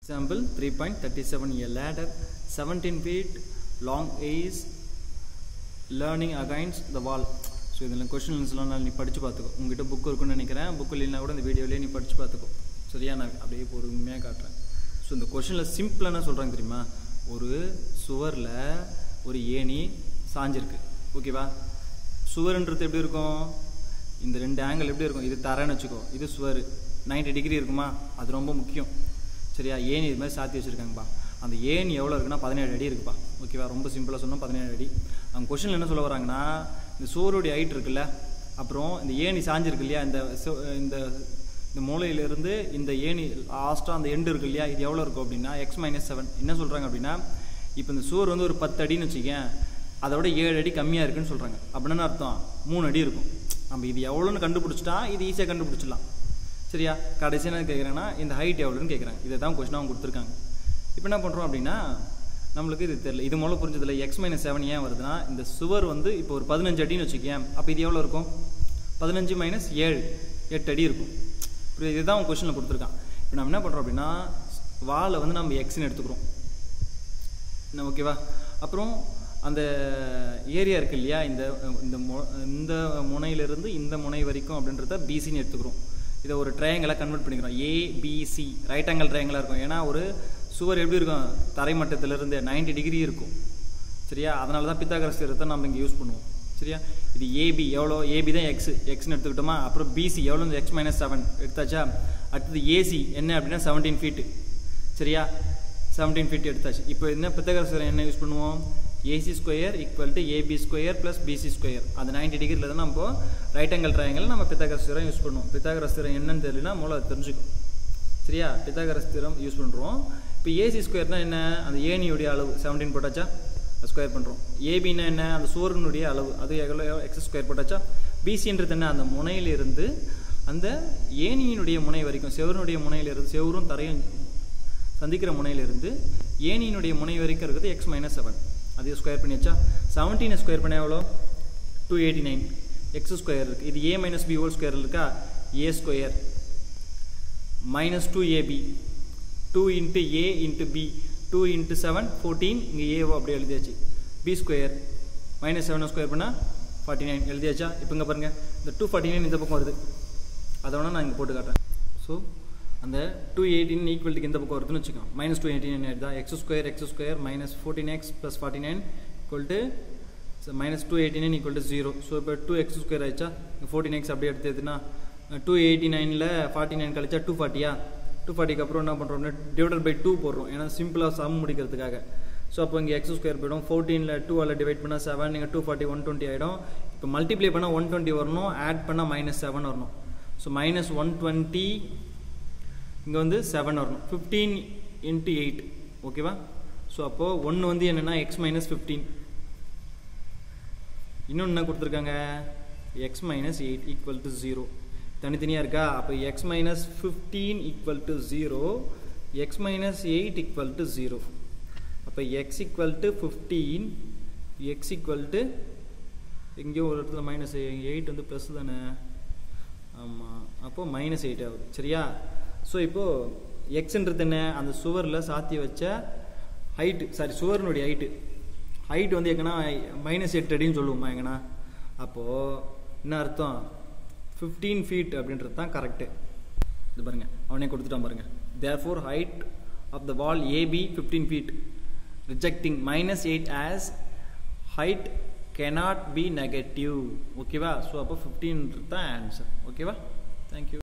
Example 3.37 a ladder 17 feet long is leaning against the wall. So இதெல்லாம் क्वेश्चन्ஸ்லாம் நீ படிச்சு பாத்துக்கோ. உன்கிட்ட புக் இருக்குன்னு நினைக்கிறேன். புக் இல்லனா கூட இந்த வீடியோலயே நீ படிச்சு பாத்துக்கோ. சரியா நான் அப்படியே பொறுமையா காட்றேன். சோ இந்த क्वेश्चनல சிம்பிளா என்ன சொல்றாங்க தெரியுமா? ஒரு சுவர்ல ஒரு ஏணி சாஞ்சிருக்கு. ஓகேவா? சுவர்ன்றது எப்படி இருக்கும்? இந்த ரெண்டு ஆங்கிள் எப்படி இருக்கும்? இது தரேன்னு வெச்சுக்கோ. இது சுவர் 90 டிகிரி இருக்குமா? அது ரொம்ப முக்கியம். சரியா ஏணி இது மாதிரி சாத்தி வச்சிருக்காங்கப்பா. அந்த ஏணி எவ்வளோ இருக்குன்னா 17 அடி இருக்குப்பா. ஓகேவா ரொம்ப சிம்பிளாக சொன்னால் 17 அடி. அவங்க கொஷனில் என்ன சொல்ல வராங்கன்னா இந்த சுவருடைய ஹைட் இருக்குல்ல, அப்புறம் இந்த ஏணி சாஞ்சிருக்கு இல்லையா, இந்த இந்த மூலையிலிருந்து இந்த ஏணி லாஸ்ட்டாக அந்த எண்டு இருக்கு இல்லையா, இது எவ்வளோ இருக்கும் அப்படின்னா x-7. என்ன சொல்கிறாங்க அப்படின்னா இப்போ இந்த சுவர் வந்து ஒரு 10 அடின்னு வச்சுக்கேன், அதோட 7 அடி கம்மியாக இருக்குன்னு சொல்கிறாங்க. அப்படின்னா அர்த்தம் 3 அடி இருக்கும். நம்ம இது எவ்வளோன்னு கண்டுபிடிச்சிட்டா இது ஈஸியாக கண்டுபிடிச்சிடலாம். சரியா கடைசி என்ன கேட்குறாங்கன்னா இந்த ஹைட் எவ்வளோன்னு கேட்குறாங்க. இதை தான் கொஸ்டின் அவங்க கொடுத்துருக்காங்க. இப்போ என்ன பண்ணுறோம் அப்படின்னா நம்மளுக்கு இது தெரியல. இது மூலம் புரிஞ்சதில்லை x-7 ஏன் வருதுன்னா இந்த சுவர் வந்து இப்போ ஒரு 15 அடின்னு வச்சுக்கேன், அப்போ இது எவ்வளோ இருக்கும்? 15 - 7 8 அடி இருக்கும். இப்போ இதுதான் அவங்க கொஸ்டினில் கொடுத்துருக்கான். இப்போ நம்ம என்ன பண்ணுறோம் அப்படின்னா வாலை வந்து நம்ம எக்ஸ்ன்னு எடுத்துக்கிறோம். என்ன ஓகேவா? அப்புறம் அந்த ஏரியா இருக்கு இல்லையா, இந்த முனையிலிருந்து இந்த முனை வரைக்கும் அப்படின்றத பிசின்னு எடுத்துக்கிறோம். இதை ஒரு ட்ரையாங்கிளாக கன்வெர்ட் பண்ணிக்கிறோம். ஏபிசி ரைட் ஆங்கிள் ட்ரையாங்கிளாக இருக்கும். ஏன்னா ஒரு சுவர் எப்படி இருக்கும்? தரை மட்டத்திலிருந்து 90 டிகிரி இருக்கும். சரியா அதனால தான் பித்தாகரஸ் தியரத்தை நம்ம இங்கே யூஸ் பண்ணுவோம். சரியா இது ஏபி எவ்வளோ? ஏபி தான் எக்ஸ்ன்னு எடுத்துக்கிட்டோமா. அப்புறம் பிசி எவ்வளோ? x-7 எடுத்தாச்சா. அடுத்தது ஏசி என்ன அப்படின்னா 17 ஃபீட்டு. சரியா 17 ஃபீட் எடுத்தாச்சு. இப்போ என்ன பித்தாகரஸ் தியரம் என்ன யூஸ் பண்ணுவோம்? AC square equal to AB square plus BC square. அது 90 டிகிரியில் தான் நம்ம ரைட் ஆங்கிள் ட்ரையாங்கிள் நம்ம பித்தாகரஸ் தியரம் யூஸ் பண்ணுவோம். பித்தாகரஸ் தியரம் என்னன்னு தெரியலனா மூலம் அதை தெரிஞ்சுக்கும். சரியா பித்தாகரஸ் தியரம் யூஸ் பண்ணுறோம். இப்போ AC ஸ்கொயர்னா என்ன? அந்த ஏணியுடைய அளவு 17 போட்டாச்சா, ஸ்கொயர் பண்ணுறோம். ஏபின்னா என்ன? அந்த சுவரினுடைய அளவு, அது எவ்வளோ x ஸ்கொயர் போட்டாச்சா. BCன்றது என்ன? அந்த முனையிலிருந்து அந்த ஏணியினுடைய முனை வரைக்கும், செவருடைய முனையிலிருந்து, செவரும் தரையும் சந்திக்கிற முனையிலிருந்து ஏணியினுடைய முனை வரைக்கும் இருக்குது x-7. அது ஸ்கொயர் பண்ணியாச்சா. 17 ஸ்கொயர் பண்ண எவ்வளோ? 289 எக்ஸ் ஸ்கொயர் இருக்குது. இது a - b ஹோல் ஸ்கொயர் இருக்கா. a square -2ab 2 × a × b 2 × 7 14. இங்கே ஏவோ அப்படியே எழுதியாச்சு. b ஸ்கொயர் -7 ஸ்கொயர் பண்ணால் 49 எழுதியாச்சா. இப்போ இங்கே பாருங்கள் இந்த 249 இந்த பக்கம் வருது. அதை வேணால் நான் இங்கே போட்டு காட்டுறேன். ஸோ அந்த 218 ஈக்குவல்ட்டுக்கு இந்த பக்கம் வருதுன்னு வச்சுக்கோங்க. -218 எடுத்தா x ஸ்கொயர் -14x + 49 -289 = 0. ஸோ இப்போ 2x ஸ்கொயர் ஆயிடுச்சா. 14x அப்படியே எடுத்ததுன்னா 289ல் 49 கழிச்சா 240. 240க்கு அப்புறம் என்ன பண்ணுறோம்னா ÷ 2 போடுறோம். ஏன்னா சிம்பிளாக சம் முடிக்கிறதுக்காக. ஸோ அப்போ இங்கே x ஸ்கொயர் போயிடும். 14ல் 2ஆல் டிவைட் பண்ணால் 7, நீங்கள் 240 120 ஆகிடும். இப்போ மல்டிப்ளை பண்ணால் 120 வரணும், ஆட் பண்ணால் -7 வரணும். ஸோ -120 இங்கே வந்து 7 வரணும். 15 × 8 ஓகேவா. ஸோ அப்போது ஒன்று வந்து என்னென்னா x-15. இன்னொன்று என்ன கொடுத்துருக்காங்க? x-8 = 0. தனித்தனியாக இருக்கா. அப்போ x-15 = 0, x-8 = 0. அப்போ x = 15, x எங்கேயோ ஒரு இடத்துல -8 வந்து ப்ளஸ் தானே. ஆமாம் அப்போது -8 ஆகுது. சரியா. ஸோ இப்போது எக்ஸ்ன்றது என்ன? அந்த சுவரில் சாத்தி வச்ச ஹைட்டு, சாரி சுவரினுடைய ஹைட்டு வந்து எங்கன்னா -8 அடின்னு சொல்லுவோமா எங்கன்னா. அப்போது என்ன அர்த்தம்? 15 ஃபீட் அப்படின்றது தான் கரெக்டு. இது பாருங்கள் அவனே கொடுத்துட்டான் பாருங்கள். therefore height of the wall AB 15 feet, rejecting -8 as height cannot be negative. ஓகேவா. ஸோ அப்போ 15 தான் ஆன்சர். ஓகேவா. தேங்க்யூ.